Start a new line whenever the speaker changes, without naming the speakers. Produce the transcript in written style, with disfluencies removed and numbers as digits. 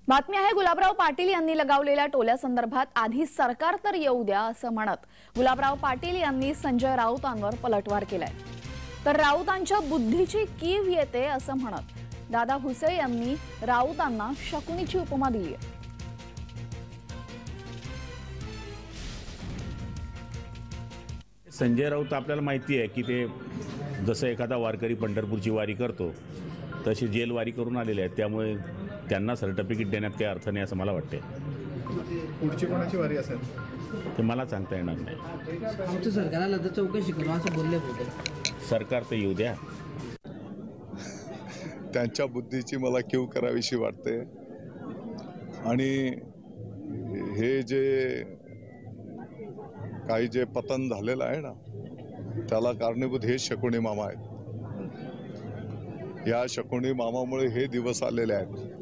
बातमी आहे गुलाबराव पाटील यांनी लगावलेल्या टोल्यासंदर्भात आधी सरकार तर येऊ द्या असं म्हणत गुलाबराव पाटील यांनी संजय राऊतांवर पलटवार केलाय। तर राऊतांच्या बुद्धीची कीव येते असं म्हणत दादा भुसे यांनी राऊतांना शकुनीची उपमा दिली आहे।
संजय राऊत आपल्याला माहिती आहे की ते जसं एखादा वारकरी पंढरपूरची वारी करतो तशी जेल वारी करून आलेले आहेत, त्यामुळे त्यांना सर्टिफिकेट देण्यात काही अर्थ नाही असं मला वाटते।
पुढची कोणाची वारी असेल
ते मला सांगता येणार नाही।
आमच्या सरकारला तर चौकशी करू असं बोलले होते।
सरकार तर येऊ द्या।
त्यांच्या बुद्धीची मला कीव करावीशी वाटते आणि हे जे काही जे पतन झालेलं आहे ना त्याला कारणीभूत हे शकुनी मामा आहेत। या शकुनी मामामुळे हे दिवस आलेले आहेत।